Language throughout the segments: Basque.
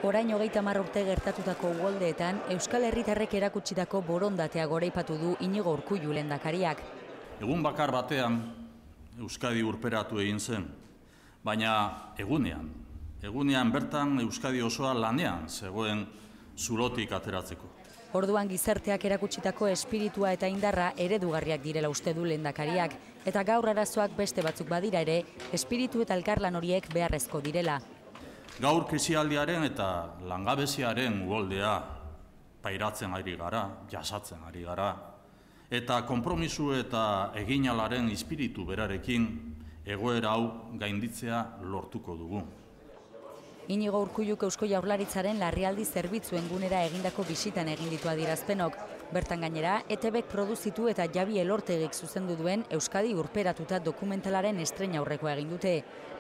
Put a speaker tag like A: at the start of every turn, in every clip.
A: Orain 30 urte gertatutako uholdeetan Euskal Herritarrek erakutsitako borondatea goraipatu du Inigo Urkullu lehendakariak.
B: Egun bakar batean Euskadi urperatu egin zen, baina egunean bertan Euskadi osoa lanean zegoen zulotik ateratzeko.
A: Orduan gizarteak erakutsitako espiritua eta indarra eredugarriak direla uste du lehendakariak, eta gaur arazoak beste batzuk badira ere, espiritu eta elkarlan horiek beharrezko direla.
B: Gaur krisialdiaren eta langabeziaren uholdea pairatzen ari gara, jasatzen ari gara, eta konpromisu eta eginalaren espiritu berarekin egoera hau gainditzea lortuko dugu.
A: Inigo Urkulluk Eusko Jaurlaritzaren larrialdi zerbitzuen gunera egindako bisitan egin ditu adierazpenok. Bertan gainera, ETBek produzitu eta Javi Elortegik zuzendu duen Euskadi urperatuta dokumentalaren estrena aurrekoa egin dute.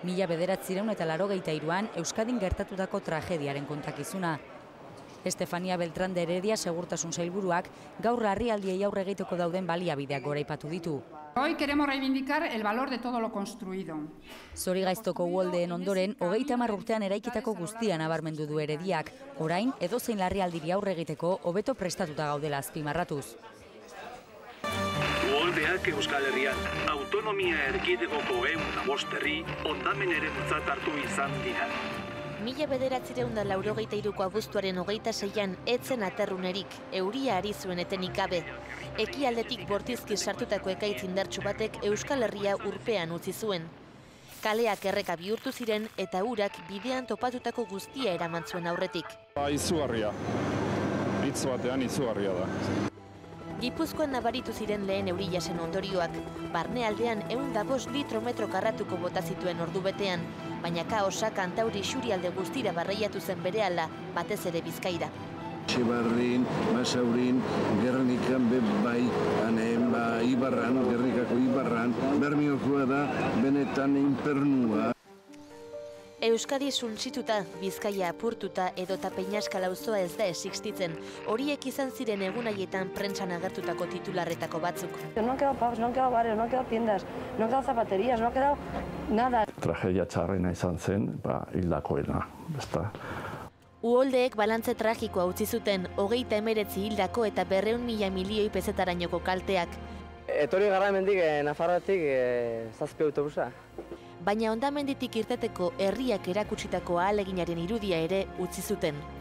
A: 1983an Euskadin gertatutako tragediaren kontakizuna. Estefania Beltrán de Heredia segurtasun sailburuak gaur larrialdiei aurre egiteko dauden baliabideak goraipatu ditu.
C: Hoy queremos reivindicar el valor de todo lo construido.
A: Zorigaiztoko uholdeen ondoren, 30 urtean eraikitako guztia nabarmendu du Herediak. Orain, edozein larrialdiri aurre egiteko hobeto prestatuta gaudela azpimarratuz.
D: Uholdeak Euskal Herrian autonomia erkidegoko 105 herri hondamen eremutzat hartu izan dira.
E: 1983ko abuztuaren 26an etzen aterrunerik, euria ari zuen etenik gabe. Ekialdetik bortizki sartutako ekaitz indartsu batek Euskal Herria urpean utzi zuen. Kaleak erreka bihurtu ziren eta urak bidean topatutako guztia eraman zuen aurretik.
F: Izugarria. Hitz batean izugarria da.
E: Gipuzkoan nabaritu ziren lehen euri jasen ondorioak. Barnealdean 105 litro metro karratuko bota zituen ordu betean, baina kaosa Kantauri Xurialde guztira barreiatu zen berehala, batez ere Bizkaira.
G: Etxebarrin, Basaurin, Gernikan, bai, Ibarran, Gernikako Ibarran, Bermiokua da, benetan inpernua.
E: Euskadi suntsituta, Bizkaia apurtuta edota Peñaskal auzoa ez da existitzen. Horiek izan ziren egun haietan prentsan agertutako titularretako batzuk.
H: No han quedado pubs, no han quedado bares, no han quedado tiendas, no han quedado zapaterías, no ha quedado nada.
I: Tragedia txarrena izan zen, hildakoena, ezta.
E: Uholdeek balantze tragikoa utzi zuten, 39 hildako eta 200.000 milioi pezetarainoko kalteak.
J: Etorri gara hemendik Nafarroatik 7 autobusa.
E: Baina hondamenditik irteteko herriak erakutsitako ahaleginaren irudia ere utzi zuten.